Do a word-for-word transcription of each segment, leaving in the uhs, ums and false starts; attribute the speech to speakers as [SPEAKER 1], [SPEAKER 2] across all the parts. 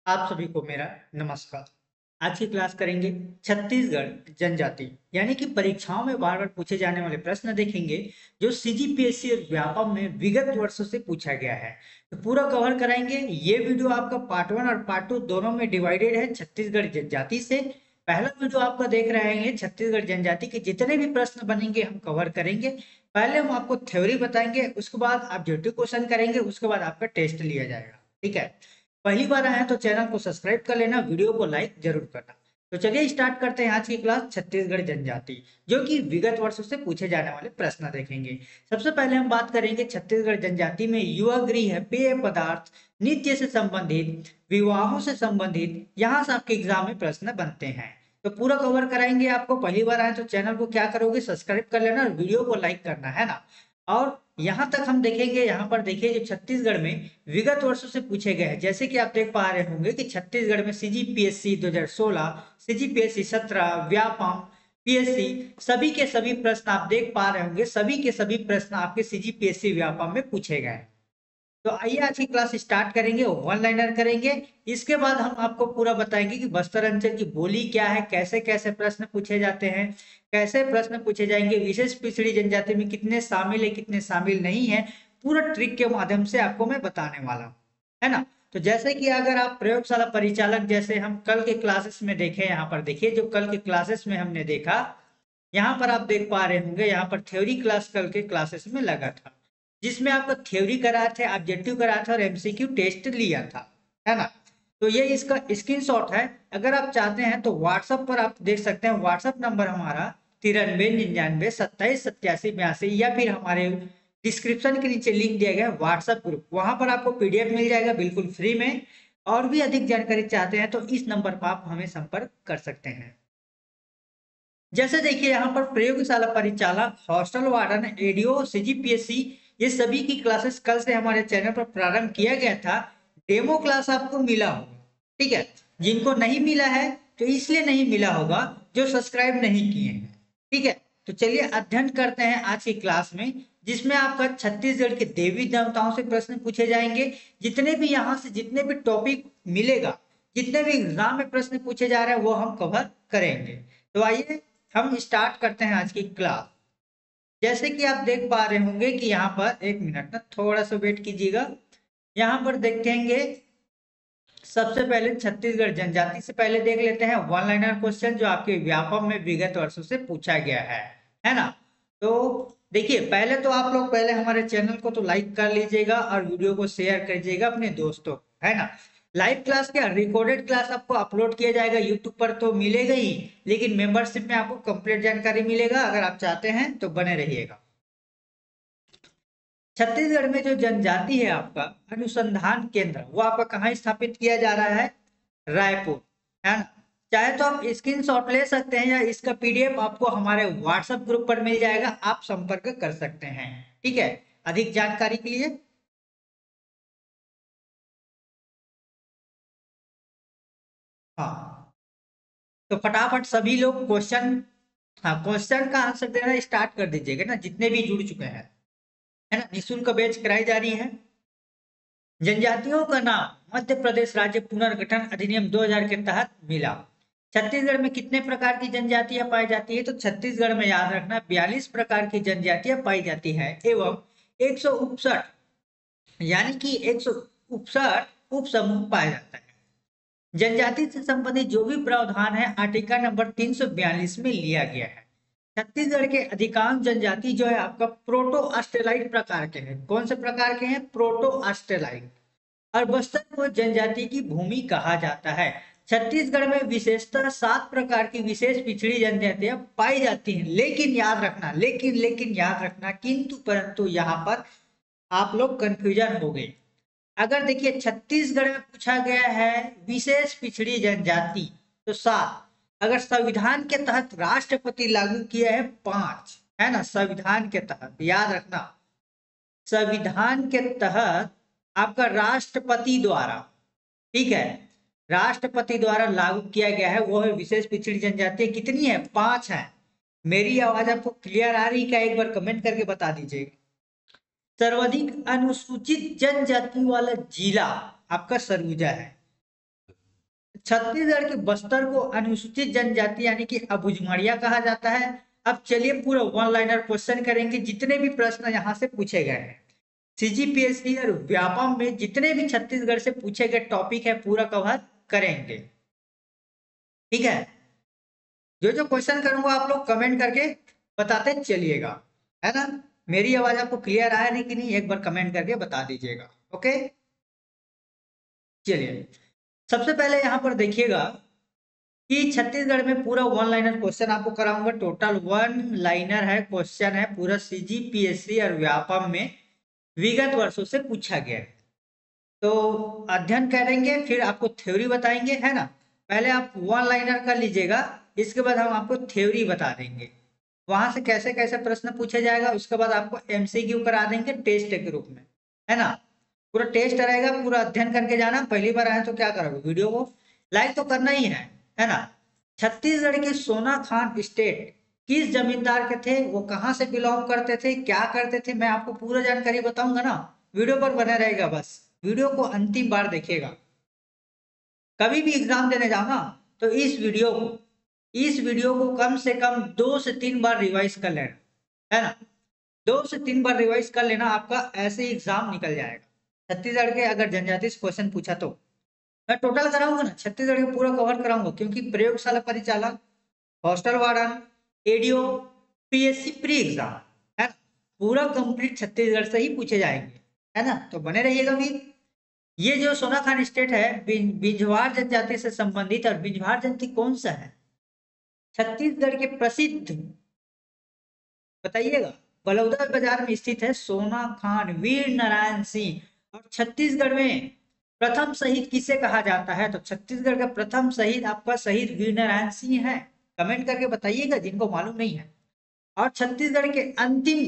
[SPEAKER 1] आप सभी को मेरा नमस्कार। आज की क्लास करेंगे छत्तीसगढ़ जनजाति यानी कि परीक्षाओं में बार बार पूछे जाने वाले प्रश्न देखेंगे जो सीजीपीएससी और व्यापम में विगत वर्षों से पूछा गया है। तो पूरा कवर कराएंगे। ये वीडियो आपका पार्ट वन और पार्ट टू दोनों में डिवाइडेड है छत्तीसगढ़ जनजाति से। पहला वीडियो आपका देख रहे हैं छत्तीसगढ़ जनजाति के जितने भी प्रश्न बनेंगे हम कवर करेंगे। पहले हम आपको थ्योरी बताएंगे, उसके बाद ऑब्जेक्टिव क्वेश्चन करेंगे, उसके बाद आपका टेस्ट लिया जाएगा। ठीक है। पहली बार आए हैं तो चैनल को सब्सक्राइब कर लेना, वीडियो को लाइक जरूर करना। तो चलिए स्टार्ट करते हैं आज की क्लास छत्तीसगढ़ जनजाति, जो कि विगत वर्षों से पूछे जाने वाले प्रश्न देखेंगे। सबसे पहले हम बात करेंगे छत्तीसगढ़ जनजाति में युवा गृह, पेय पदार्थ, नृत्य से संबंधित, विवाहों से संबंधित, यहाँ से आपके एग्जाम में प्रश्न बनते हैं। तो पूरा कवर कराएंगे आपको। पहली बार आए तो चैनल को क्या करोगे, सब्सक्राइब कर लेना और वीडियो को लाइक करना है ना। और यहाँ तक हम देखेंगे, यहाँ पर देखिए जो छत्तीसगढ़ में विगत वर्षों से पूछे गए हैं, जैसे कि आप देख पा रहे होंगे कि छत्तीसगढ़ में सीजीपीएससी दो हज़ार सोलह, सीजीपीएससी सत्रह, व्यापम, पीएससी सभी के सभी प्रश्न आप देख पा रहे होंगे। सभी के सभी प्रश्न आपके सीजीपीएससी व्यापम में पूछे गए हैं। तो आइए आज की क्लास स्टार्ट करेंगे, वन लाइनर करेंगे। इसके बाद हम आपको पूरा बताएंगे कि बस्तर अंचल की बोली क्या है, कैसे कैसे प्रश्न पूछे जाते हैं, कैसे प्रश्न पूछे जाएंगे, विशेष पिछड़ी जनजाति में कितने शामिल है कितने शामिल नहीं है, पूरा ट्रिक के माध्यम से आपको मैं बताने वाला हूँ, है ना। तो जैसे कि अगर आप प्रयोगशाला परिचालक जैसे हम कल के क्लासेस में देखें, यहाँ पर देखिए जो कल के क्लासेस में हमने देखा, यहाँ पर आप देख पा रहे होंगे, यहाँ पर थ्योरी क्लास कल के क्लासेस में लगा था, जिसमें आपको थ्योरी कराए थे, ऑब्जेक्टिव कराया था और एमसीक्यू टेस्ट लिया था, है ना। तो ये इसका स्क्रीनशॉट है। अगर आप चाहते हैं तो व्हाट्सएप पर आप देख सकते हैं। व्हाट्सएप नंबर हमारा तिरानवे निन्यानवे सत्ताईस सत्तासी बयासी, या फिर हमारे डिस्क्रिप्शन के नीचे लिंक दिया गया है व्हाट्सएप ग्रुप, वहां पर आपको पीडीएफ मिल जाएगा बिल्कुल फ्री में। और भी अधिक जानकारी चाहते हैं तो इस नंबर पर आप हमें संपर्क कर सकते हैं। जैसे देखिए यहाँ पर प्रयोगशाला परिचालक, हॉस्टल वार्डन, एडीओ, सीजीपीएससी, ये सभी की क्लासेस कल से हमारे चैनल पर प्रारंभ किया गया था। डेमो क्लास आपको मिला होगा, ठीक है। जिनको नहीं मिला है तो इसलिए नहीं मिला होगा जो सब्सक्राइब नहीं किए हैं, ठीक है। तो चलिए अध्ययन करते हैं आज की क्लास में, जिसमें आपका छत्तीसगढ़ के देवी देवताओं से प्रश्न पूछे जाएंगे। जितने भी यहाँ से जितने भी टॉपिक मिलेगा, जितने भी एग्जाम में प्रश्न पूछे जा रहे हैं वो हम कवर करेंगे। तो आइए हम स्टार्ट करते हैं आज की क्लास। जैसे कि आप देख पा रहे होंगे कि यहाँ पर एक मिनट ना थोड़ा सा वेट कीजिएगा। यहाँ पर देखेंगे सबसे पहले छत्तीसगढ़ जनजाति से पहले देख लेते हैं वन लाइनर क्वेश्चन जो आपके व्यापम में विगत वर्षों से पूछा गया है है ना। तो देखिए पहले तो आप लोग पहले हमारे चैनल को तो लाइक कर लीजिएगा और वीडियो को शेयर कीजिएगा अपने दोस्तों, है ना। लाइव क्लास क्या रिकॉर्डेड क्लास आपको अपलोड किया जाएगा यूट्यूब पर तो मिलेगा ही, लेकिन मेंबरशिप में आपको कंप्लीट जानकारी मिलेगा। अगर आप चाहते हैं तो बने रहिएगा। छत्तीसगढ़ में जो जनजाति है आपका अनुसंधान केंद्र, वो आपका कहाँ स्थापित किया जा रहा है, रायपुर, है ना। चाहे तो आप स्क्रीनशॉट ले सकते हैं या इसका पीडीएफ आपको हमारे व्हाट्सएप ग्रुप पर मिल जाएगा, आप संपर्क कर सकते हैं, ठीक है, अधिक जानकारी के लिए। हाँ, तो फटाफट सभी लोग क्वेश्चन, हाँ क्वेश्चन का आंसर देना स्टार्ट कर दीजिएगा ना, जितने भी जुड़ चुके हैं, है ना। निःशुल्क बैच कराई जा रही है। जनजातियों का नाम मध्य प्रदेश राज्य पुनर्गठन अधिनियम दो हज़ार के तहत मिला। छत्तीसगढ़ में कितने प्रकार की जनजातियां पाई जाती है, तो छत्तीसगढ़ में याद रखना बयालीस प्रकार की जनजातियां पाई जाती है एवं एक सौ उनसठ यानी कि एक सौ उनसठ उप समूह पाया जाता है। जनजाति से संबंधित जो भी प्रावधान है आर्टिकल नंबर तीन सौ बयालीस में लिया गया है। छत्तीसगढ़ के अधिकांश जनजाति जो है आपका प्रोटो ऑस्ट्रेलाइड प्रकार के हैं। कौन से प्रकार के हैं, प्रोटो ऑस्ट्रेलाइड। और बस्तर को जनजाति की भूमि कहा जाता है। छत्तीसगढ़ में विशेषतः सात प्रकार की विशेष पिछड़ी जनजातियां पाई जाती हैं, लेकिन याद रखना लेकिन लेकिन याद रखना किंतु परंतु यहाँ पर आप लोग कंफ्यूजन हो गए। अगर देखिए छत्तीसगढ़ में पूछा गया है विशेष पिछड़ी जनजाति तो सात, अगर संविधान के तहत राष्ट्रपति लागू किया है पांच, है ना। संविधान के तहत याद रखना, संविधान के तहत आपका राष्ट्रपति द्वारा, ठीक है, राष्ट्रपति द्वारा लागू किया गया है वो है विशेष पिछड़ी जनजाति। कितनी है, पांच है। मेरी आवाज आपको क्लियर आ रही क्या, एक बार कमेंट करके बता दीजिएगा। सर्वाधिक अनुसूचित जनजाति वाला जिला आपका सरगुजा है। छत्तीसगढ़ के बस्तर को अनुसूचित जनजाति यानी कि अबुझमाड़िया कहा जाता है। अब चलिए पूरा वन लाइनर क्वेश्चन करेंगे, जितने भी प्रश्न यहाँ से पूछे गए हैं सीजीपीएससी और व्यापम में, जितने भी छत्तीसगढ़ से पूछे गए टॉपिक है पूरा कवर करेंगे। ठीक है, जो जो क्वेश्चन करूंगा आप लोग कमेंट करके बताते चलिएगा, है ना। मेरी आवाज आपको क्लियर आया नहीं कि नहीं, एक बार कमेंट करके बता दीजिएगा। ओके, चलिए सबसे पहले यहाँ पर देखिएगा कि छत्तीसगढ़ में पूरा वन लाइनर क्वेश्चन आपको कराऊंगा। टोटल वन लाइनर है क्वेश्चन है, पूरा सीजीपीएससी और व्यापम में विगत वर्षों से पूछा गया है। तो अध्ययन करेंगे, फिर आपको थ्योरी बताएंगे, है ना। पहले आप वन लाइनर कर लीजिएगा, इसके बाद हम आपको थ्योरी बता देंगे, वहां से कैसे कैसे प्रश्न पूछे जाएगा। उसके बाद आपको एमसीक्यू करा देंगे टेस्ट के रूप में, है ना। पूरा टेस्ट रहेगा, पूरा अध्ययन करके जाना। पहली बार आए तो क्या करोगे, वीडियो को लाइक तो करना ही है, है ना। छत्तीसगढ़ के सोना खान स्टेट किस जमींदार के थे, वो कहाँ से बिलोंग करते थे, क्या करते थे, मैं आपको पूरा जानकारी बताऊंगा ना। वीडियो पर बने रहेगा, बस वीडियो को अंतिम बार देखिएगा। कभी भी एग्जाम देने जाओ ना तो इस वीडियो को इस वीडियो को कम से कम दो से तीन बार रिवाइज कर लेना, है ना। दो से तीन बार रिवाइज कर लेना, आपका ऐसे ही एग्जाम निकल जाएगा। छत्तीसगढ़ के अगर जनजाति से क्वेश्चन पूछा तो मैं टोटल कराऊंगा ना, छत्तीसगढ़ के पूरा कवर कराऊंगा, क्योंकि प्रयोगशाला परिचालक, hostel warden, ADO, PSC pre exam, है ना, पूरा कंप्लीट छत्तीसगढ़ से ही पूछे जाएंगे, है ना। तो बने रहिएगा भी। ये जो सोना खान स्टेट है बिंझवार जनजाति से संबंधित, और बिंझवार जनजाति कौन सा है, छत्तीसगढ़ के प्रसिद्ध, बताइएगा, बलौदा बाजार में स्थित है सोना खान वीर नारायण सिंह। और छत्तीसगढ़ में प्रथम शहीद किसे कहा जाता है, तो छत्तीसगढ़ का प्रथम शहीद आपका शहीद वीर नारायण सिंह है। कमेंट करके बताइएगा जिनको मालूम नहीं है। और छत्तीसगढ़ के अंतिम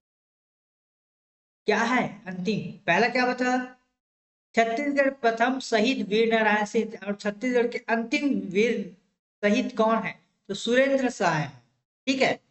[SPEAKER 1] क्या है, अंतिम पहला क्या बता, छत्तीसगढ़ प्रथम शहीद वीर नारायण सिंह, और छत्तीसगढ़ के अंतिम वीर शहीद कौन है, तो सुरेंद्र शाह है। ठीक है,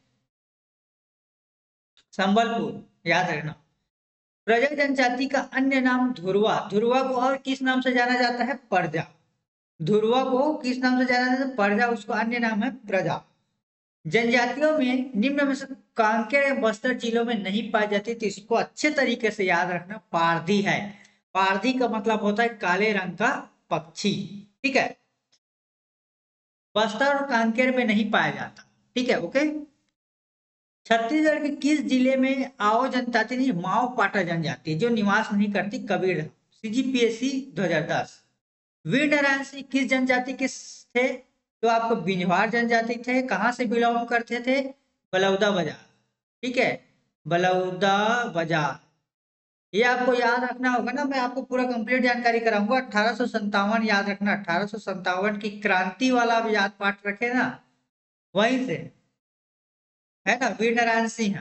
[SPEAKER 1] संबलपुर याद रखना। प्रजा जनजाति का अन्य नाम धुरवा, धुरवा को और किस नाम से जाना जाता है, प्रजा। धुरवा को किस नाम से जाना जाता है, प्रजा, उसको अन्य नाम है प्रजा। जनजातियों में निम्न में से कांकेर या बस्तर जिलों में नहीं पाई जाती, तो इसको अच्छे तरीके से याद रखना, पारधी है। पारधी का मतलब होता है काले रंग का पक्षी। ठीक है, बस्तर और कांकेर में नहीं पाया जाता। ठीक है, ओके। छत्तीसगढ़ के किस जिले में आओ जनजाति नहीं, माओ पाटा जनजाति जो निवास नहीं करती, कबीर, सीजीपीएससी दो हज़ार दस। वीर नारायण सिंह किस जनजाति के थे, तो आपको बिंझवार जनजाति थे। कहां से बिलोंग करते थे, बलौदा बाजार। ठीक है, बलौदा बाजार, ये आपको याद रखना होगा ना। मैं आपको पूरा कंप्लीट जानकारी कराऊंगा। अठारह सौ संतावन याद रखना, अठारह सौ संतावन की क्रांति वाला आप याद पाठ रखे ना, वहीं से, है ना, वीर नारायण सिंह।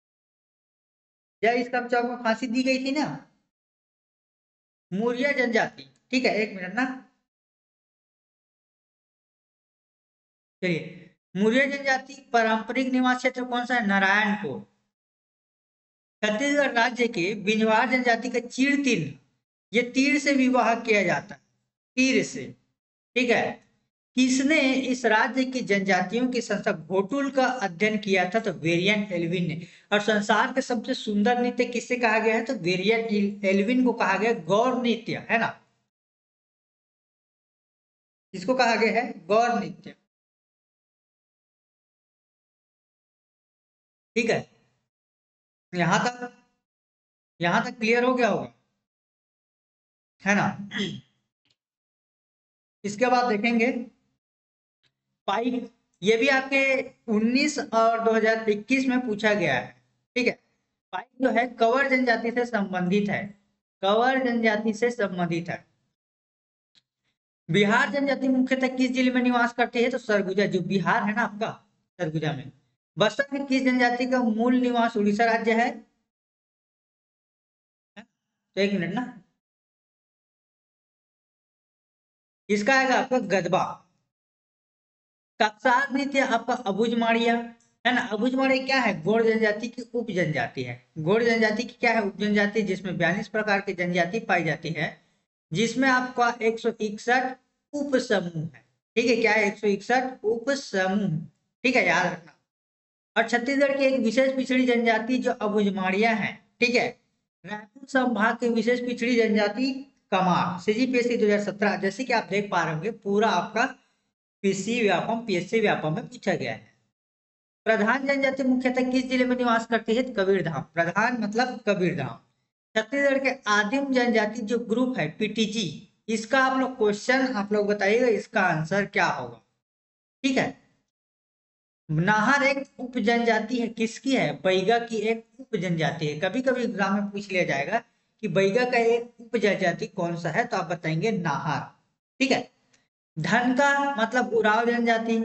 [SPEAKER 1] जब इसका चौक में फांसी दी गई थी ना, मुरिया जनजाति। ठीक है, एक मिनट ना, चलिए। मुरिया जनजाति पारंपरिक निवास क्षेत्र कौन सा है, नारायणपुर। छत्तीसगढ़ राज्य के बिंझवार जनजाति का चीड़ तीर, ये तीर से विवाह किया जाता है, तीर से। ठीक है, किसने इस राज्य की जनजातियों की संस्था घोटुल का अध्ययन किया था, तो वेरियन एल्विन ने। और संसार के सबसे सुंदर नृत्य किससे कहा गया है, तो वेरियन एल्विन को कहा गया गौर नृत्य, है ना। इसको कहा गया है गौर नृत्य। ठीक है, यहां तक यहां तक क्लियर हो गया होगा, है ना। इसके बाद देखेंगे पाइक, ये भी आपके उन्नीस और दो हज़ार इक्कीस में पूछा गया है। ठीक है, पाइक जो है कंवर जनजाति से संबंधित है, कंवर जनजाति से संबंधित है। बिहार जनजाति मुख्यतः किस जिले में निवास करती है, तो सरगुजा, जो बिहार है ना आपका, सरगुजा में। बस्तर में किस जनजाति का मूल निवास उड़ीसा राज्य है, तो एक मिनट ना, इसका आएगा आपका गदबा। कक्सार नृत्य आपका अबुझमाड़िया, है ना। अबुझमाड़िया क्या है, गोड़ जनजाति की उप जनजाति है। गोड़ जनजाति की क्या है, उप जनजाति, जिसमें बयालीस प्रकार की जनजाति पाई जाती है, जिसमें आपका एक सौ इकसठ उप समूह है। ठीक है, क्या है? एक सौ इकसठ उप समूह। ठीक है, याद रखना। और छत्तीसगढ़ की एक विशेष पिछड़ी जनजाति जो अबुझमाड़िया है, ठीक है, रायपुर संभाग की विशेष पिछड़ी जनजाति कमार। सीजीपीएससी दो हज़ार सत्रह, जैसे कि आप देख पा रहे होंगे, पूरा आपका पीसी व्यापम पीएससी व्यापम में पूछा गया है। प्रधान जनजाति मुख्यतः किस जिले में निवास करती है? कबीरधाम। प्रधान मतलब कबीरधाम। छत्तीसगढ़ के आदिम जनजाति जो ग्रुप है पीटीजी, इसका आप लोग क्वेश्चन आप लोग बताइएगा, इसका आंसर क्या होगा? ठीक है, नाहर एक उप जनजाति है, किसकी है? बैगा की एक उप जनजाति है। कभी कभी एग्जाम में पूछ लिया जाएगा कि बैगा का एक उप जनजाति कौन सा है, तो आप बताएंगे नाहर। ठीक है, धन का मतलब उराव जनजाति।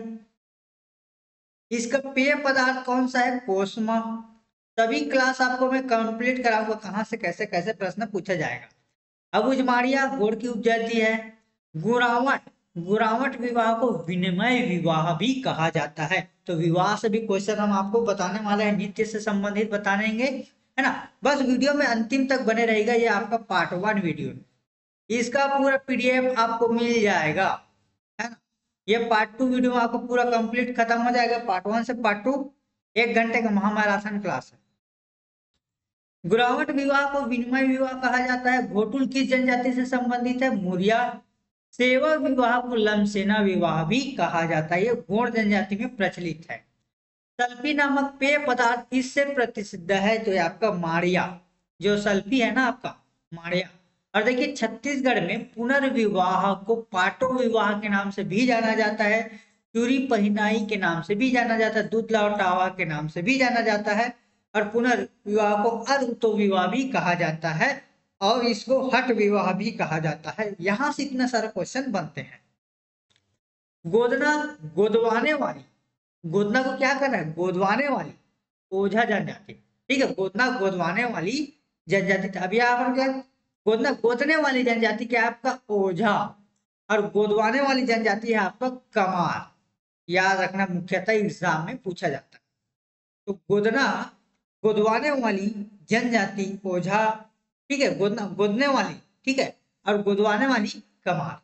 [SPEAKER 1] इसका पेय पदार्थ कौन सा है? कोसमा। सभी क्लास आपको मैं कंप्लीट कराऊंगा कहां से कैसे कैसे प्रश्न पूछा जाएगा। अबुझमाड़िया गोड़ की उपजाति है। गुरावट, गुरावट विवाह को विनिमय विवाह भी कहा जाता है। तो विवाह से भी क्वेश्चन हम आपको बताने वाले हैं, नृत्य से संबंधित बताएंगे, है ना। बस वीडियो में अंतिम तक बने रहेगा, ये आपका पार्ट वन वीडियो, इसका पूरा पीडीएफ आपको मिल जाएगा, है ना। ये पार्ट टू वीडियो में आपको पूरा कंप्लीट खत्म हो जाएगा। पार्ट वन से पार्ट टू एक घंटे का महामैराथन क्लास है। गुरावट विवाह को विनिमय विवाह कहा जाता है। घोटुल किस जनजाति से संबंधित है? मुरिया। सेवा विवाह को लमसेना विवाह भी कहा जाता है, ये गोंड जनजाति में प्रचलित है। सल्फी नामक पेय पदार्थ किससे प्रसिद्ध है? तो ये आपका माड़िया, जो सल्फी है ना आपका माड़िया। और देखिए छत्तीसगढ़ में पुनर्विवाह को पाटो विवाह के नाम से भी जाना जाता है, चूरी पहिनाई के नाम से भी जाना जाता है, दूध लौटावा के नाम से भी जाना जाता है, और पुनर्विवाह को अरुतो विवाह भी कहा जाता है, और इसको हट विवाह भी कहा जाता है। यहां से इतना सारा क्वेश्चन बनते हैं। गोदना गोदवाने वाली, गोदना को क्या करना है? गोदवाने वाली ओझा जनजाति। ठीक है, गोदना गोदवाने वाली जनजाति। अभी आप क्या गोदना गोदने वाली जनजाति क्या है? आपका ओझा। और गोदवाने वाली जनजाति है आपका कमार। याद रखना, मुख्यतः एग्जाम में पूछा जाता है। तो गोदना गोदवाने वाली जनजाति ओझा, ठीक है, गोदना गोदने वाली, ठीक है, और गोदवाने वाली कमार।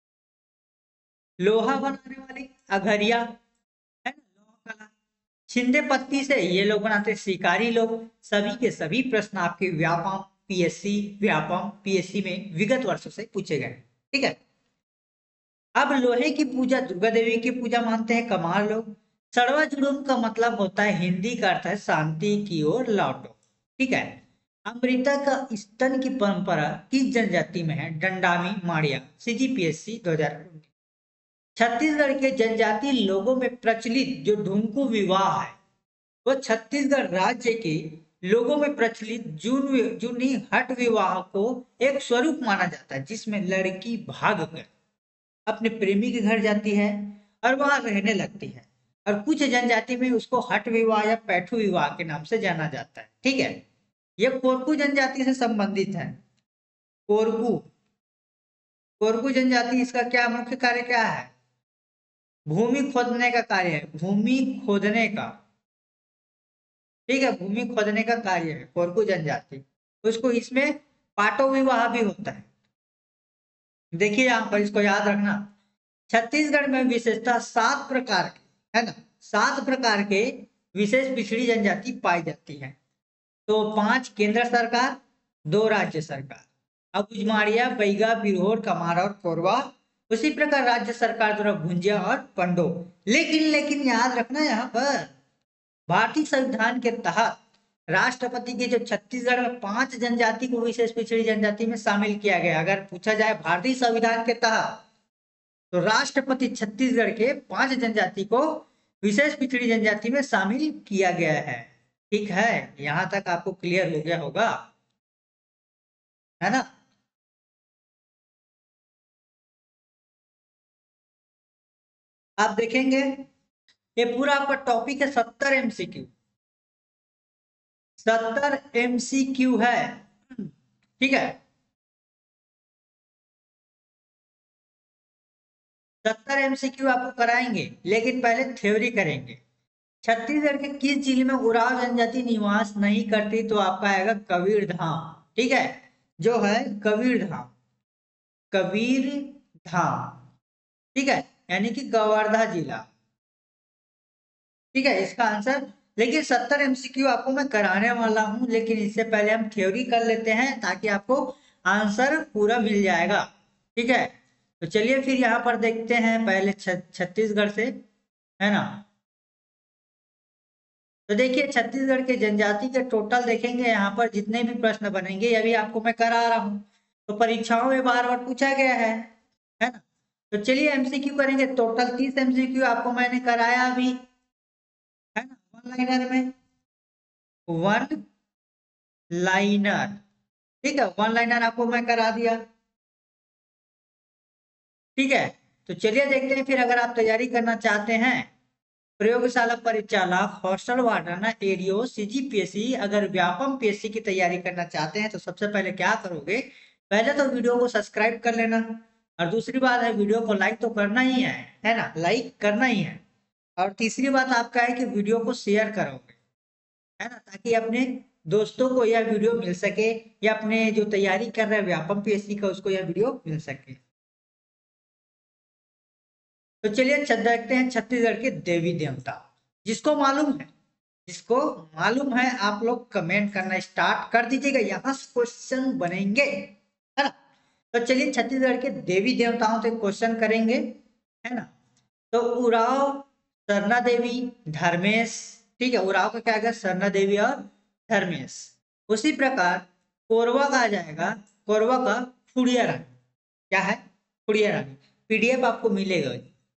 [SPEAKER 1] लोहा बनाने वाली अघरिया, है ना, लोहा कला। छिंदे पत्ती से ये लोग बनाते, शिकारी लोग। सभी के सभी प्रश्न आपके व्यापम पीएससी व्यापम पीएससी में विगत वर्षों से पूछे गए। ठीक है, अब लोहे की पूजा दुर्गा देवी की पूजा मानते हैं कमार लोग। सड़वा जुड़ूम का मतलब होता है, हिंदी का अर्थ है शांति की ओर लौटो। ठीक है, अमृता का स्तन की परंपरा किस जनजाति में है? डंडामी माड़िया। सीजीपीएससी दो हजार उन्नीस। छत्तीसगढ़ के जनजाति लोगों में प्रचलित जो ढुंकू विवाह है, वो छत्तीसगढ़ राज्य के लोगों में प्रचलित जून जूनी हट विवाह को एक स्वरूप माना जाता है, जिसमें लड़की भाग कर अपने प्रेमी के घर जाती है और वहां रहने लगती है। और कुछ जनजाति में उसको हट विवाह या पैठू विवाह के नाम से जाना जाता है। ठीक है, यह कोरकू जनजाति से संबंधित है। कोरकू कोरकू जनजाति, इसका क्या मुख्य कार्य क्या है? भूमि खोदने का कार्य है, भूमि खोदने का। ठीक है, भूमि खोदने का कार्य है कोरकू जनजाति। उसको इसमें पाटो विवाह भी होता है। देखिए यहाँ पर, इसको याद रखना, छत्तीसगढ़ में विशेषतः सात प्रकार के, है ना, सात प्रकार के विशेष पिछड़ी जनजाति पाई जाती है। तो पांच केंद्र सरकार, दो राज्य सरकार। अबुझमाड़िया, बैगा, बिरहोर, कमार और कोरवा। उसी प्रकार राज्य सरकार द्वारा भुंजिया और पंडो। लेकिन लेकिन याद रखना, यहाँ पर भारतीय संविधान के तहत राष्ट्रपति के जो छत्तीसगढ़ में पांच जनजाति को विशेष पिछड़ी जनजाति में शामिल किया गया। अगर पूछा जाए भारतीय संविधान के तहत, तो राष्ट्रपति छत्तीसगढ़ के पांच जनजाति को विशेष पिछड़ी जनजाति में शामिल किया गया है। ठीक है, यहां तक आपको क्लियर हो गया होगा, है ना। आप देखेंगे ये पूरा आपका टॉपिक है सत्तर एमसीक्यू, सत्तर एमसीक्यू है। ठीक है, सत्तर एमसीक्यू आपको कराएंगे, लेकिन पहले थ्योरी करेंगे। छत्तीसगढ़ के किस जिले में उराव जनजाति निवास नहीं करती? तो आपका आएगा कबीर धाम। ठीक है, जो है कबीर धाम, कबीर धाम। ठीक है, यानी कि कवर्धा जिला। ठीक है इसका आंसर। लेकिन सत्तर एमसीक्यू आपको मैं कराने वाला हूं, लेकिन इससे पहले हम थ्योरी कर लेते हैं ताकि आपको आंसर पूरा मिल जाएगा। ठीक है, तो चलिए फिर यहाँ पर देखते हैं पहले छ- छत्तीसगढ़ से, है ना। तो देखिए छत्तीसगढ़ के जनजाति के टोटल देखेंगे यहाँ पर जितने भी प्रश्न बनेंगे, ये भी आपको मैं करा रहा हूँ, तो परीक्षाओं में बार बार पूछा गया है है ना। तो चलिए एमसीक्यू करेंगे, टोटल तीस एमसीक्यू आपको मैंने कराया अभी, है ना, वन लाइनर में। वन लाइनर, ठीक है, वन लाइनर आपको मैं करा दिया। ठीक है, तो चलिए देखते हैं फिर, अगर आप तैयारी करना चाहते हैं प्रयोगशाला परिचालक, हॉस्टल वार्डन, एडीओ, सीजीपीएससी, अगर व्यापम पीएससी की तैयारी करना चाहते हैं तो सबसे पहले क्या करोगे, पहले तो वीडियो को सब्सक्राइब कर लेना, और दूसरी बात है वीडियो को लाइक तो करना ही है है ना, लाइक करना ही है। और तीसरी बात आपका है कि वीडियो को शेयर करोगे, है ना, ताकि अपने दोस्तों को यह वीडियो मिल सके, या अपने जो तैयारी कर रहे हैं व्यापम पीएससी का उसको यह वीडियो मिल सके। तो चलिए छ- देखते हैं छत्तीसगढ़ के देवी देवता, जिसको मालूम है, जिसको मालूम है आप लोग कमेंट करना स्टार्ट कर दीजिएगा, यहाँ से क्वेश्चन बनेंगे, है ना। तो चलिए छत्तीसगढ़ के देवी देवताओं से क्वेश्चन करेंगे, है ना। तो उराव, सरना देवी, धर्मेश, ठीक है, उराव का क्या आएगा, सरना देवी और धर्मेश। उसी प्रकार कोरवा का आ जाएगा, कोरवा का फुड़िया रानी, क्या है, फुड़िया रानी। पीडीएफ आपको मिलेगा,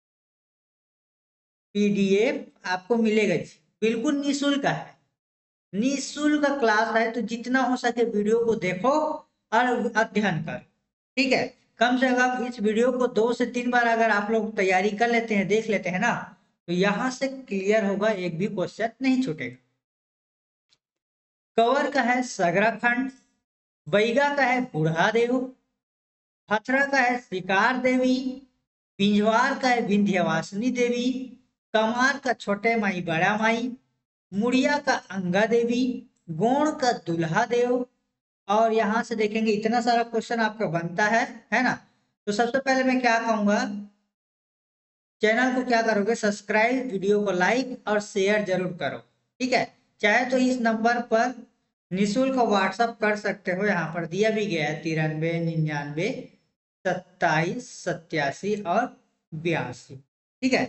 [SPEAKER 1] पीडीएफ आपको मिलेगा जी, बिल्कुल निःशुल्क है, निःशुल्क क्लास है, तो जितना हो सके वीडियो को देखो और अध्ययन कर। ठीक है, कम से कम इस वीडियो को दो से तीन बार अगर आप लोग तैयारी कर लेते हैं, देख लेते हैं ना, तो यहां से क्लियर होगा, एक भी क्वेश्चन नहीं छूटेगा। कवर का है सगरा खंड, बैगा का है बुढ़ादेव, हथरा का है शिकार देवी, पिंजवार का है विंध्यवासिनी देवी, कमार का छोटे माई बड़ा माई, मुड़िया का अंगा देवी, गोण का दुल्हा देव। और यहां से देखेंगे इतना सारा क्वेश्चन आपका बनता है है ना। तो सबसे पहले मैं क्या कहूंगा, चैनल को क्या करोगे, सब्सक्राइब, वीडियो को लाइक और शेयर जरूर करो। ठीक है, चाहे तो इस नंबर पर निःशुल्क व्हाट्सअप कर सकते हो, यहाँ पर दिया भी गया है तिरानवे निन्यानवे सत्ताईस सत्यासी और बयासी। ठीक है,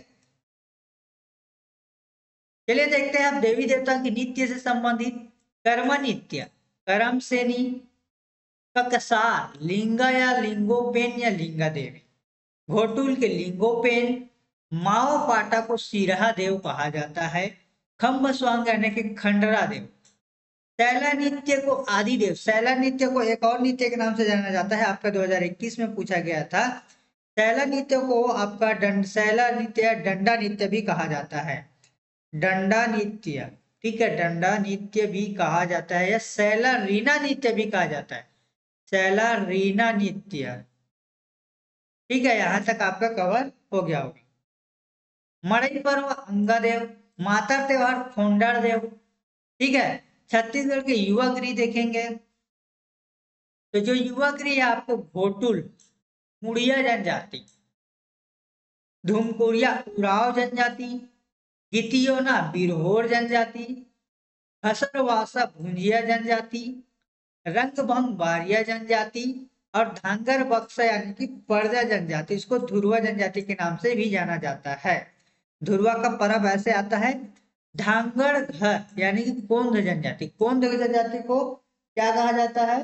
[SPEAKER 1] चलिए देखते हैं आप देवी देवता की नित्य से संबंधित। कर्म नित्य, कर्म सेनी, ककसार, लिंगा या लिंगोपेन या लिंगा देवी, घोटुल के लिंगोपेन, माओ पाटा को सिरहा देव कहा जाता है, खम्ब स्वांग यानी कि खंडरा देव, शैला नृत्य को आदि देव, शैला नृत्य को एक और नृत्य के नाम से जाना जाता है, आपका दो हज़ार इक्कीस में पूछा गया था। शैला नृत्य को आपका दंड शैला नृत्य, डंडा नृत्य भी कहा जाता है, डंडा नृत्य। ठीक है, डंडा नृत्य भी कहा जाता है, या शैला रीना नृत्य भी कहा जाता है, शैला रीना नृत्य। ठीक है, यहां तक आपका कवर हो गया होगा। मड़ई पर्व अंगादेव, मातर त्योहार फोंडार देव। ठीक है, छत्तीसगढ़ के युवा गृह देखेंगे, तो जो युवा गृह है आपको घोटुल, मुड़िया जनजाति, धूमकोरिया उराव जनजाति, गितियोना बिरहोर जनजाति, हसरवासा भुंजिया जनजाति, रंगभंग बारिया जनजाति, और धांगर बक्सा यानी कि पर्जा जनजाति, इसको धुरवा जनजाति के नाम से भी जाना जाता है। धुरवा का पर्व ऐसे आता है, धांगड़ घर यानी कि कोंद जनजाति, कोंद जनजाति को क्या कहा जाता है,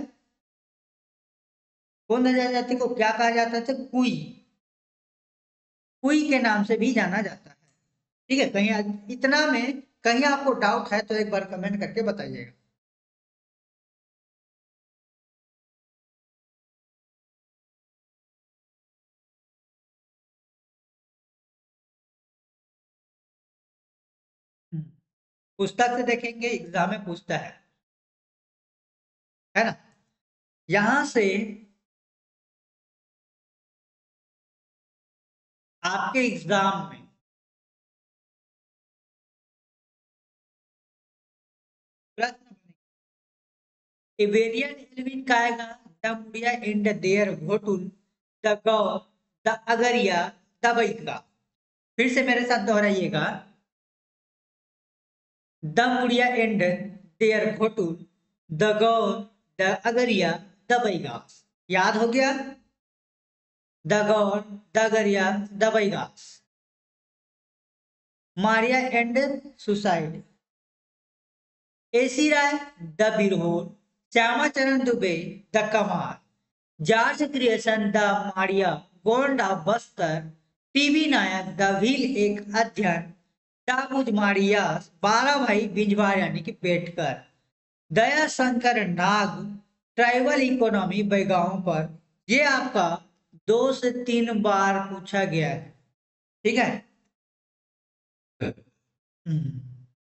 [SPEAKER 1] कोंद जनजाति को क्या कहा जाता है, कुई, कुई के नाम से भी जाना जाता है। ठीक है, कहीं इतना में कहीं आपको डाउट है तो एक बार कमेंट करके बताइएगा। हम्म, पुस्तक से देखेंगे, एग्जाम में पूछता है है ना। यहां से आपके एग्जाम में प्रश्न, Iberian Elvin Kaiga, the Muria in the their Ghotul, the Gaur, the Agaria, दबैगा। फिर से मेरे साथ दोहराइएगा। The Mudiya and there घोटू, the Gaur, the Agaria, दबैगा। याद हो गया? The Gaur, the Agaria, दबैगा। Maria and suicide, AC Rai, the Birhor, Shyamacharan Dubey, the कमाल, George creation, the Maria, Gonda Bastar, TV Nayak, the wheel एक अध्ययन, दामुज मारियास, बारह भाई बिंजवार यानी कि बेटकर, दया शंकर नाग, ट्राइबल इकोनॉमी बैगाओं पर। ये आपका दो से तीन बार पूछा गया है, ठीक है। हम्म।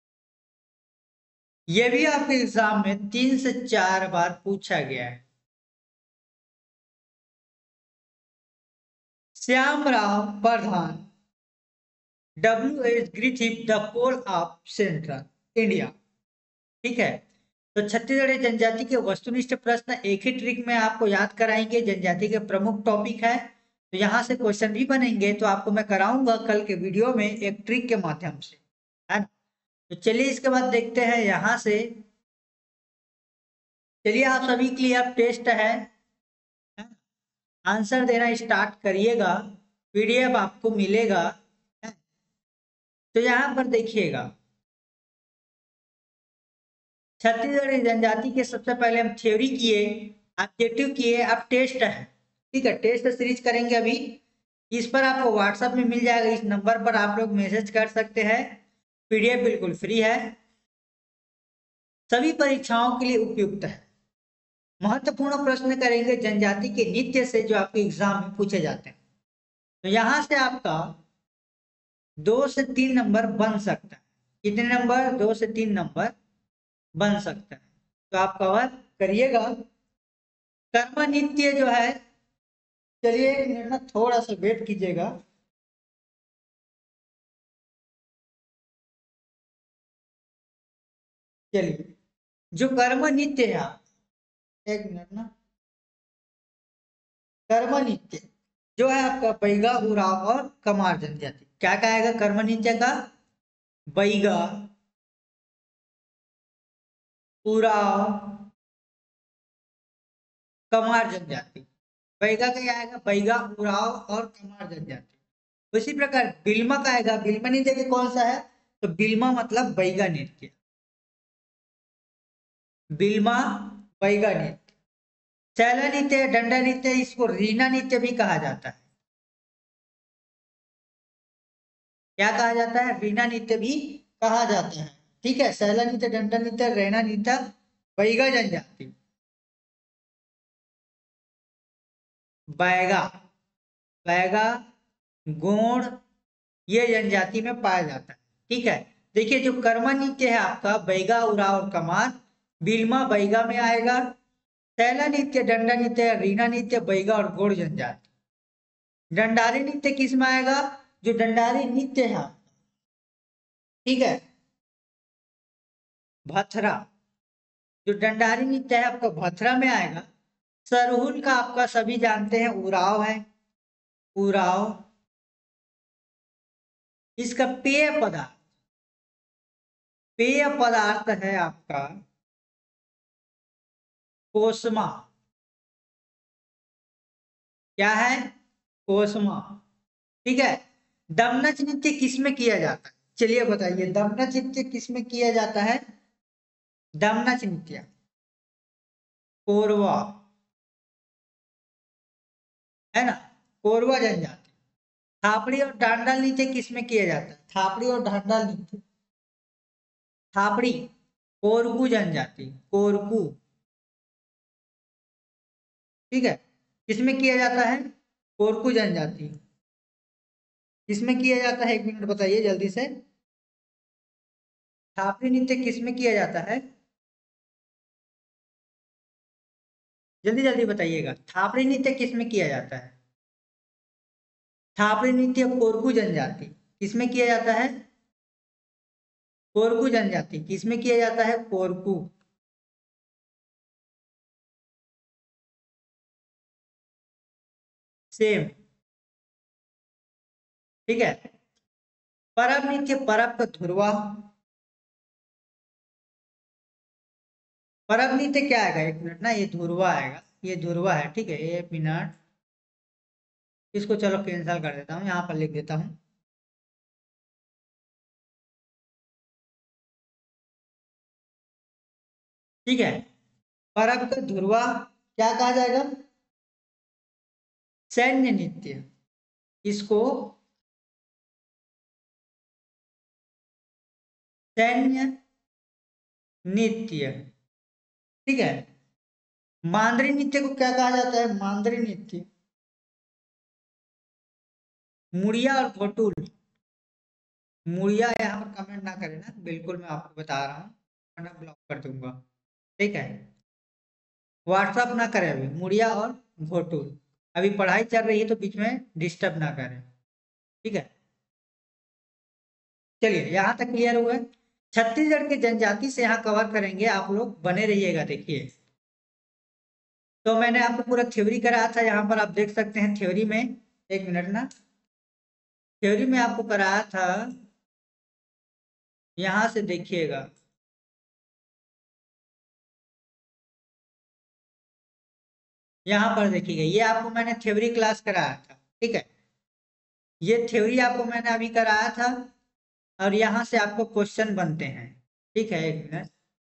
[SPEAKER 1] ये भी आपके एग्जाम में तीन से चार बार पूछा गया है। Shyamrao Pradhan, W H Griffith, the pole of central India, ठीक है। तो छत्तीसगढ़ी जनजाति के वस्तुनिष्ठ प्रश्न एक ही ट्रिक में आपको याद कराएंगे। जनजाति के प्रमुख टॉपिक है, तो यहाँ से क्वेश्चन भी बनेंगे, तो आपको मैं कराऊंगा कल के वीडियो में एक ट्रिक के माध्यम से, है ना। तो चलिए इसके बाद देखते हैं यहाँ से। चलिए आप सभी के लिए अब टेस्ट है, आंसर देना स्टार्ट करिएगा, पीडीएफ आपको मिलेगा। तो यहाँ पर देखिएगा, छत्तीसगढ़ी जनजाति के सबसे पहले हम थ्योरी किए, ऑब्जेक्टिव किए, अब टेस्ट है, ठीक है। टेस्ट सीरीज करेंगे अभी। इस पर आपको व्हाट्सएप में मिल जाएगा, इस नंबर पर आप लोग मैसेज कर सकते हैं। पीडीएफ बिल्कुल फ्री है, सभी परीक्षाओं के लिए उपयुक्त है। महत्वपूर्ण प्रश्न करेंगे जनजाति के नृत्य से, जो आपके एग्जाम में पूछे जाते हैं। तो यहां से आपका दो से तीन नंबर बन सकता है। कितने नंबर? दो से तीन नंबर बन सकता है, तो आप कवर करिएगा। कर्म नित्य जो है, चलिए एक मिनट में थोड़ा सा वेट कीजिएगा। चलिए, जो कर्म नित्य है, एक मिनट ना, कर्म नित्य जो है आपका बैगा, उराव और कमार जनजाति। क्या कहेगा कर्म नित्य का? बैगा, उराव, कमार जनजाति। बैगा का क्या आएगा? बैगा, उराव और कमार जनजाति। उसी प्रकार बिल्मा का आएगा। बिल्मा नृत्य के कौन सा है? तो बिल्मा मतलब बैगा नृत्य, बिल्मा बैगा नृत्य। शैला नृत्य, डंडा नृत्य, इसको रीना नृत्य भी कहा जाता है। क्या कहा जाता है? रीना नृत्य भी कहा जाता है, ठीक है। शैला नृत्य, डंडा नृत्य, रैना नृत्य, बैगा जनजाति, बैगा, बैगा, गोंड, ये जनजाति में पाया जाता है, ठीक है। देखिए, जो कर्मा नृत्य है आपका बैगा, उराव और कमार, बिल्मा बैगा में आएगा। शैला नृत्य, डंडा नृत्य, रीना नृत्य, बैगा और गोंड जनजाति। डंडारी नृत्य किस में आएगा? जो डंडारी नृत्य है, ठीक है, भथरा, जो डंडारी नृत्य है आपका भथरा में आएगा। सरहुल का आपका सभी जानते हैं उराव है, उराव। इसका पेय पदार्थ, पेय पदार्थ है आपका कोसमा। क्या है? कोसमा, ठीक है। दमनच नृत्य किसमें किया जाता है? चलिए बताइए, दमनच नृत्य किसमें किया जाता है? दमनच नृत्य कोरवा, है ना, कोरवा जनजाति। थापड़ी और डांडा नृत्य किसमें किया जाता है? थापड़ी और डांडा नृत्य, थापड़ी कोरकू जनजाति, कोरकू, ठीक है। किसमें किया जाता है? कोरकू जनजाति। किसमें किया जाता है? एक मिनट बताइए जल्दी से। थापड़ी नृत्य किसमें किया जाता है? जल्दी जल्दी बताइएगा, थापड़ी नृत्य किसमें किया जाता है? थापड़ी नृत्य कोरकू जनजाति किसमें किया जाता है? कोरकू जनजाति किसमें किया जाता है? कोरकू। सेम, ठीक है। परब नृत्य, परब का ध्रुवा। परब नृत्य क्या आएगा, एक मिनट ना, ये ध्रुवा आएगा, ये ध्रुवा है, ठीक है, एक मिनट, इसको चलो कैंसल कर देता हूँ, यहाँ पर लिख देता हूँ। ठीक है। परब का ध्रुवा क्या कहा जाएगा, सैन्य नृत्य। इसको सैन्य नृत्य, ठीक है। मांद्री नृत्य को क्या कहा जाता है, मांद्री नृत्य। मुड़िया और घोटुल, मुड़िया यहाँ पर कमेंट ना करें ना, बिल्कुल मैं आपको बता रहा हूँ, वरना ब्लॉक कर दूंगा। ठीक है, व्हाट्सअप ना करें अभी, मुड़िया और घोटुल, अभी पढ़ाई चल रही है तो बीच में डिस्टर्ब ना करें। ठीक है, चलिए यहाँ तक क्लियर हुआ है। छत्तीसगढ़ के जनजाति से यहाँ कवर करेंगे, आप लोग बने रहिएगा। देखिए, तो मैंने आपको पूरा थ्योरी कराया था, यहाँ पर आप देख सकते हैं थ्योरी में, एक मिनट ना, थ्योरी में आपको कराया था, यहाँ से देखिएगा, यहाँ पर देखिएगा, ये आपको मैंने थ्योरी क्लास कराया था। ठीक है, ये थ्योरी आपको मैंने अभी कराया था, और यहाँ से आपको क्वेश्चन बनते हैं। ठीक है, एक मिनट,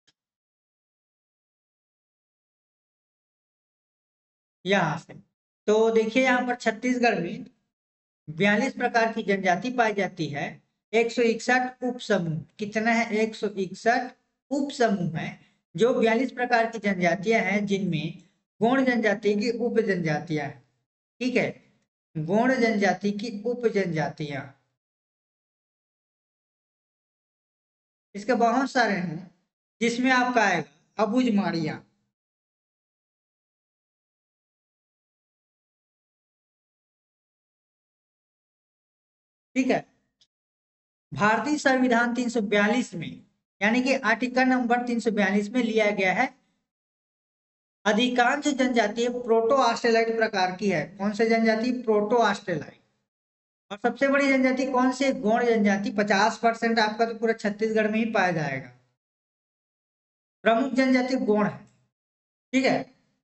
[SPEAKER 1] यहाँ से, तो देखिए यहाँ पर छत्तीसगढ़ में बयालीस प्रकार की जनजाति पाई जाती है। एक सौ इकसठ उप समूह, कितना है, एक सौ इकसठ उप समूह है, जो बयालीस प्रकार की जनजातियां हैं, जिनमें गौड़ जनजाति की उप जनजातियां हैं। ठीक है, गौड़ जनजाति की उप जनजातियां, इसके बहुत सारे हैं, जिसमें आपका आएगा अबुझ माड़िया। ठीक है, भारतीय संविधान तीन सौ बयालीस में, यानी कि आर्टिकल नंबर तीन सौ बयालीस में लिया गया है, अधिकांश जनजाति प्रोटो ऑस्ट्रेलाइट प्रकार की है। कौन सी जनजाति, प्रोटो ऑस्ट्रेलाइट। और सबसे बड़ी जनजाति कौन सी, गौड़ जनजाति, पचास परसेंट आपका तो पूरा छत्तीसगढ़ में ही पाया जाएगा। प्रमुख जनजाति गौड़ है। ठीक है,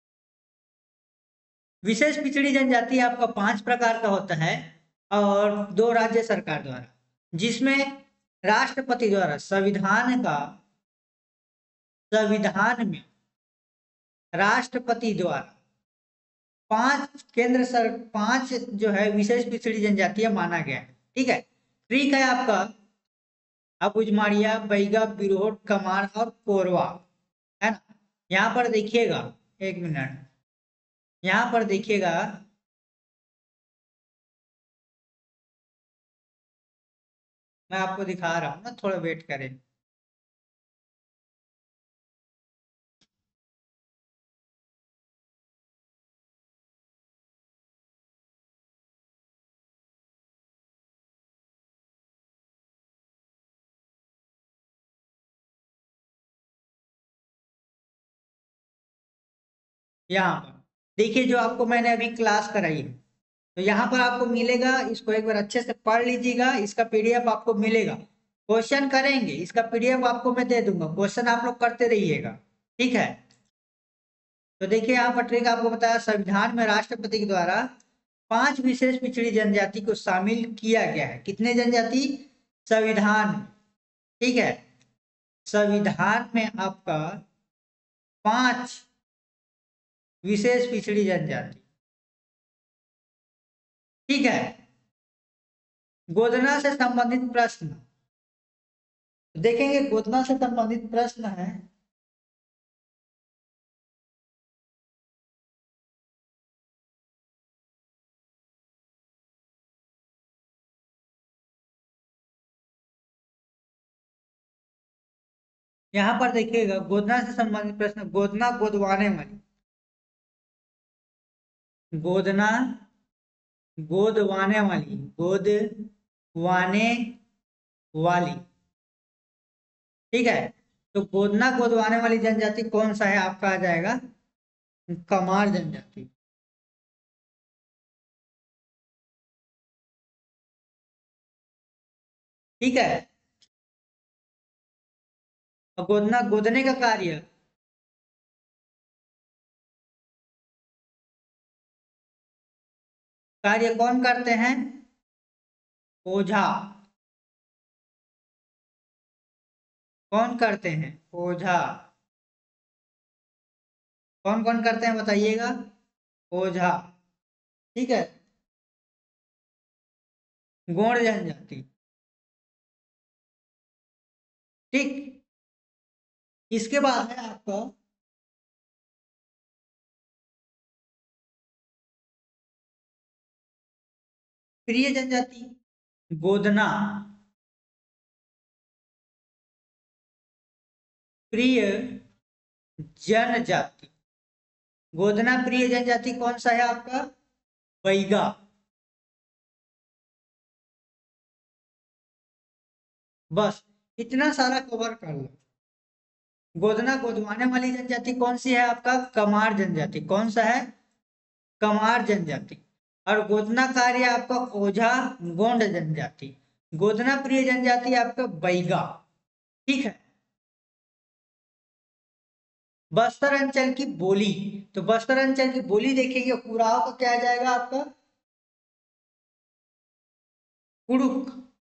[SPEAKER 1] विशेष पिछड़ी जनजाति आपका पांच प्रकार का होता है, और दो राज्य सरकार द्वारा, जिसमें राष्ट्रपति द्वारा संविधान का, संविधान में राष्ट्रपति द्वारा पांच केंद्र सर पांच जो है विशेष पिछड़ी जनजातियां माना गया है। ठीक है, ट्रिक है आपका अबुझमाड़िया, बैगा, बिरहोट, कमार और कोरवा, है ना। यहाँ पर देखिएगा, एक मिनट, यहाँ पर देखिएगा, मैं आपको दिखा रहा हूँ ना, थोड़ा वेट करें। यहाँ पर देखिए, जो आपको मैंने अभी क्लास कराई है, तो यहाँ पर आपको मिलेगा, इसको एक बार अच्छे से पढ़ लीजिएगा, इसका पीडीएफ आपको मिलेगा। क्वेश्चन करेंगे, इसका पीडीएफ आपको मैं दे दूंगा, क्वेश्चन आप लोग करते रहिएगा। ठीक है, तो देखिए यहाँ पर ट्रिक आपको बताया, संविधान में राष्ट्रपति के द्वारा पांच विशेष पिछड़ी जनजाति को शामिल किया गया है। कितने जनजाति, संविधान में, ठीक है, संविधान में आपका पांच विशेष पिछड़ी जनजाति। ठीक है, गोदना से संबंधित प्रश्न देखेंगे, गोदना से संबंधित प्रश्न है, यहाँ पर देखिएगा, गोदना से संबंधित प्रश्न, गोदना गोदवाने वाली, गोदना गोदवाने वाली, गोदवाने वाली। ठीक है, तो गोदना गोदवाने वाली जनजाति कौन सा है, आपका आ जाएगा कमार जनजाति। ठीक है। और गोदना, गोदने का कार्य, कार्य कौन करते हैं? ओझा। कौन करते हैं? ओझा। कौन कौन करते हैं बताइएगा? ओझा। ठीक है। गौड़ जनजाति। ठीक। इसके बाद है आपका प्रिय जनजाति। गोदना प्रिय जनजाति। गोदना प्रिय जनजाति कौन सा है आपका? बैगा। बस इतना सारा कवर कर लो। गोदना गोदवाने वाली जनजाति कौन सी है आपका? कमार जनजाति। कौन सा है? कमार जनजाति। और गोदना कार्य आपका ओझा, गोंड जनजाति। गोदना प्रिय जनजाति आपका बैगा। ठीक है। बस्तर अंचल की बोली, तो बस्तर अंचल की बोली देखेंगे, उराव का क्या आ जाएगा आपका? कुड़ुक।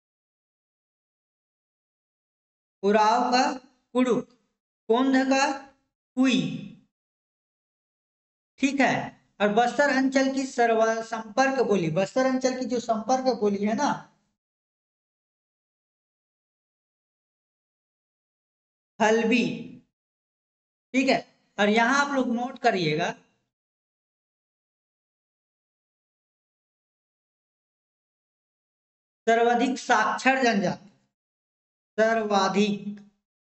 [SPEAKER 1] उराव का कुड़ुक। कोंध का कुई। ठीक है। और बस्तर अंचल की सर्व संपर्क बोली, बस्तर अंचल की जो संपर्क बोली है ना, हल्बी। ठीक है। और यहां आप लोग नोट करिएगा, सर्वाधिक साक्षर जनजाति। सर्वाधिक।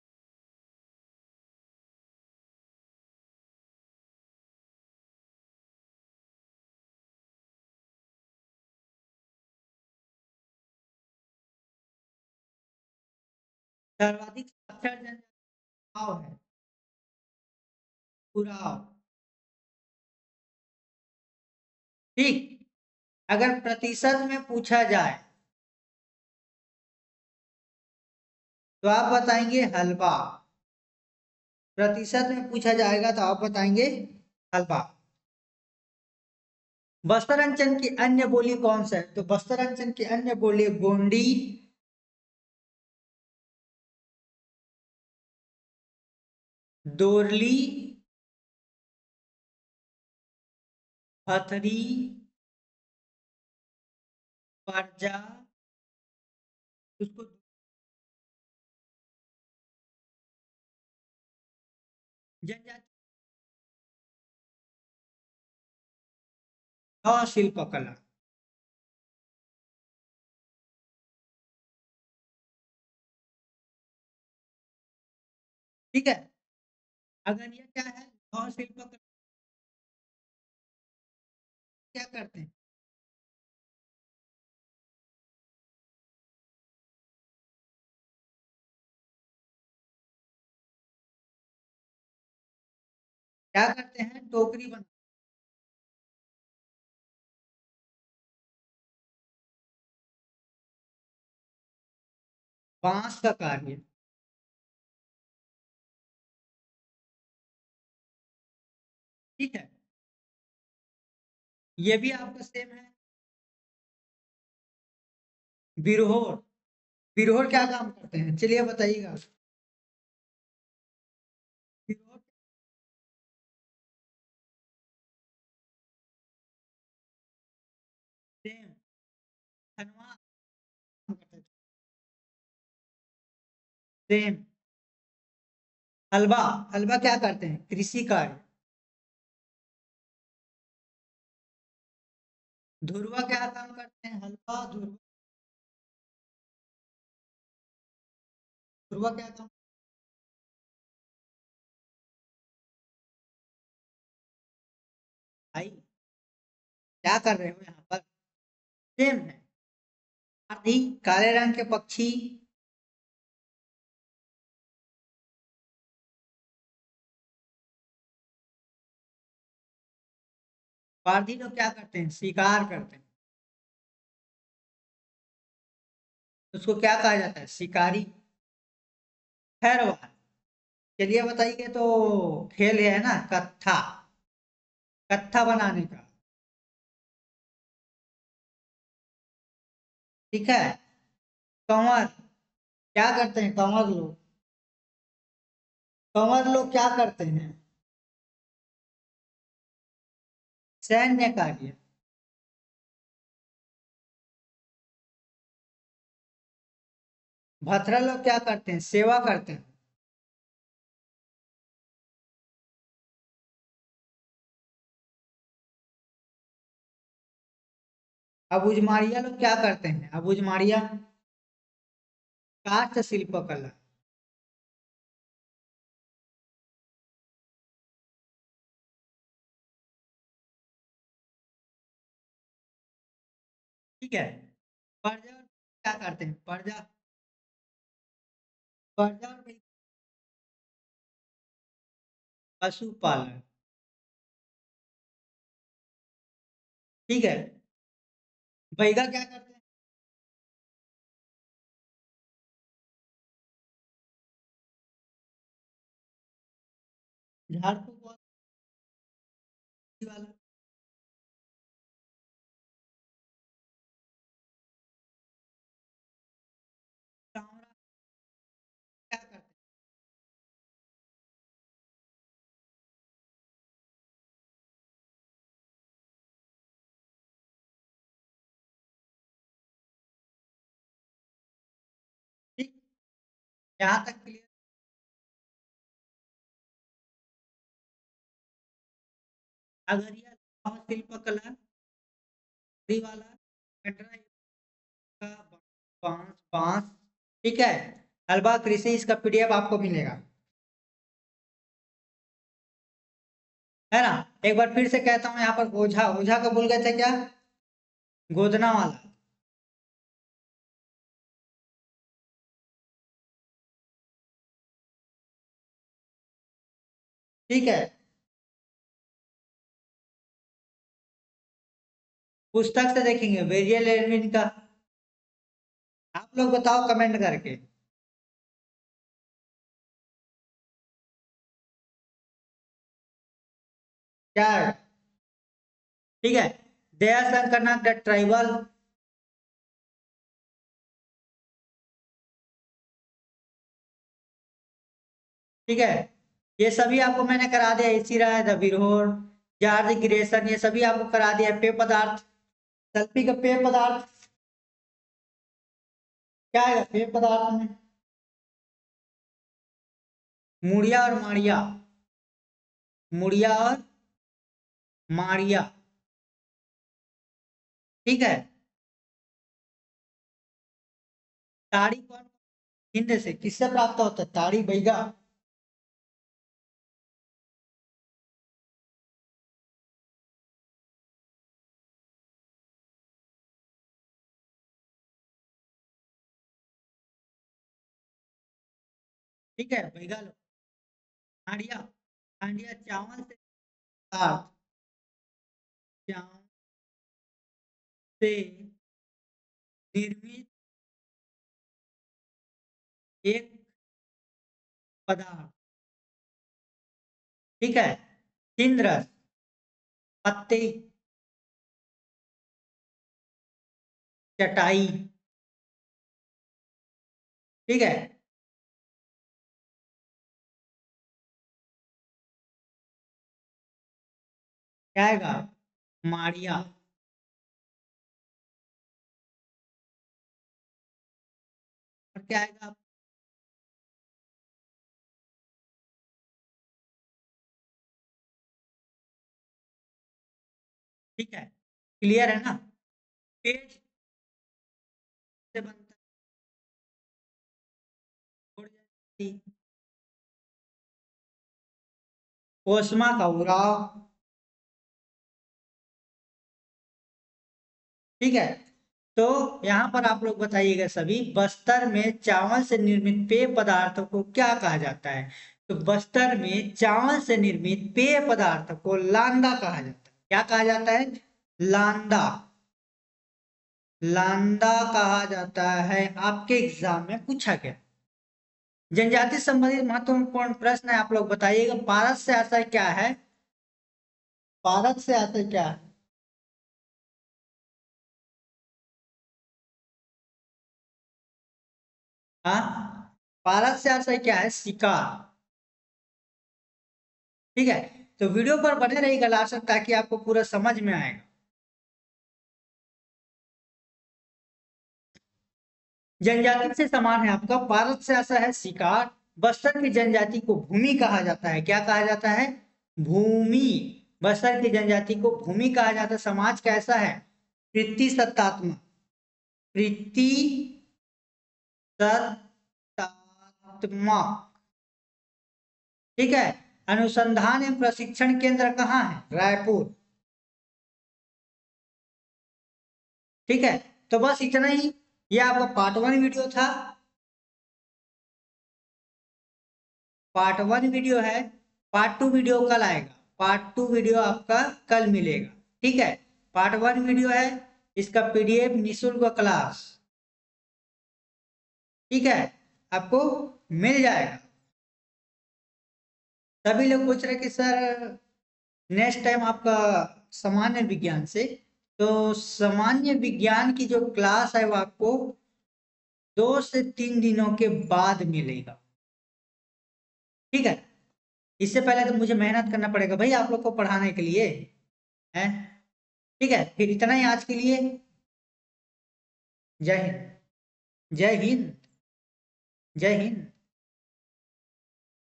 [SPEAKER 1] सर्वाधिक साक्षर जनजाति उराव है। उराव। ठीक। अगर प्रतिशत में पूछा जाए तो आप बताएंगे हलवा। प्रतिशत में पूछा जाएगा तो आप बताएंगे हलवा। बस्तर अंचल की अन्य बोली कौन सा है? तो बस्तर अंचल की अन्य बोली गोंडी, दोरली, हथरी, परजा, उसको जनजाति और शिल्पकला। ठीक है। अगर ये क्या है, और शिल्पकला क्या करते हैं? क्या करते हैं? टोकरी बना, बांस का कार्य। ठीक है। ये भी आपका सेम है। बिरहोर। बिरहोर क्या काम करते हैं चलिए बताइएगा? बिरहोर सेम खनवा काम करते हैं। सेम। हलवा, हलवा क्या करते हैं? कृषि कार्य। धुरवा क्या काम करते हैं? हलवा धुरवा। धुरवा क्या काम? भाई क्या कर रहे हो यहाँ पर? सेम है। हाथी, काले रंग के पक्षी। पारधी लोग क्या करते हैं? शिकार करते हैं। उसको क्या कहा जाता है? शिकारी। खैरवाल। चलिए बताइए, तो खेल है ना कत्था, कत्था बनाने का। ठीक है। कंवर क्या करते हैं? कंवर लोग, कंवर लोग क्या करते हैं? सैन्य कार्य। भथरा लोग क्या करते हैं? सेवा करते हैं। अबुझमाड़िया लोग क्या करते हैं? अबुझमाड़िया काष्ठ शिल्प कला। ठीक है। प्रजा क्या करते हैं? प्रजा, प्रजा और भाई पशुपालन। ठीक है। बैगा क्या करते हैं? झाड़ फूक वाला। कामरा क्या करते हैं? ठीक। यहाँ तक क्लियर। अगरिया लौह शिल्प कला, लकड़ी वाला, कटरा का, बांस, बांस। ठीक है। हलवा कृषि, इसका पीडीएफ आपको मिलेगा, है ना। एक बार फिर से कहता हूँ, यहाँ पर ओझा, ओझा को भूल गए थे क्या? गोदना वाला। ठीक है। पुस्तक से देखेंगे वेरियल एडमिन का। आप लोग बताओ कमेंट करके। क्या है? ठीक है। Daya Shankarnath the tribal. ठीक है। ये सभी आपको मैंने करा दिया, इसी Roy the Birhor, George Grayson, ये सभी आपको करा दिया। पेय पदार्थ, सल्फी का पेय पदार्थ क्या है? पेय पदार्थ में मुड़िया और माड़िया, मुड़िया और माड़िया। ठीक है। ताड़ी कौन? हिंद से किससे प्राप्त होता है? ताड़ी बैगा। ठीक है, बैगा लो। हांडिया, हांडिया चावल से पदार्थ, चावल से निर्मित एक पदार्थ। ठीक है। हिंद्रस, पत्ते, चटाई। ठीक है। क्या आएगा? माड़िया। और क्या आएगा? ठीक है। क्लियर है ना? पेज से बनता है, उड़ जाती। ओस्मा का उराव। ठीक है। तो यहाँ पर आप लोग बताइएगा सभी, बस्तर में चावल से निर्मित पेय पदार्थों को क्या कहा जाता है? तो बस्तर में चावल से निर्मित पेय पदार्थ को लांदा कहा जाता है। क्या कहा जाता है? लांदा। लांदा कहा जाता है? आपके एग्जाम में पूछा गया। जनजाति संबंधित महत्वपूर्ण प्रश्न है, आप लोग बताइएगा। पारस से आशय क्या है? पारस से आशय क्या है? हाँ, पारस से आशय क्या है? शिकार। ठीक है, तो वीडियो पर बने रहिएगा लास्ट तक ताकि आपको पूरा समझ में आएगा। जनजाति से समान है आपका। पारस से आशय है शिकार। बस्तर की जनजाति को भूमि कहा जाता है। क्या कहा जाता है? भूमि। बस्तर की जनजाति को भूमि कहा जाता है। समाज कैसा है? कृति सत्तात्मक। कृति सत्तात्मक। ठीक है। अनुसंधान एवं प्रशिक्षण केंद्र कहाँ है? रायपुर। ठीक है, तो बस इतना ही। ये आपका पार्ट वन वीडियो था। पार्ट वन वीडियो है। पार्ट टू वीडियो कल आएगा। पार्ट टू वीडियो आपका कल मिलेगा। ठीक है, पार्ट वन वीडियो है, इसका पीडीएफ निःशुल्क क्लास, ठीक है, आपको मिल जाएगा। सभी लोग पूछ रहे कि सर नेक्स्ट टाइम आपका सामान्य विज्ञान से, तो सामान्य विज्ञान की जो क्लास है वो आपको दो से तीन दिनों के बाद मिलेगा। ठीक है, इससे पहले तो मुझे मेहनत करना पड़ेगा भाई आप लोग को पढ़ाने के लिए है। ठीक है, फिर इतना ही आज के लिए। जय हिंद। जय हिंद। जय हिंद।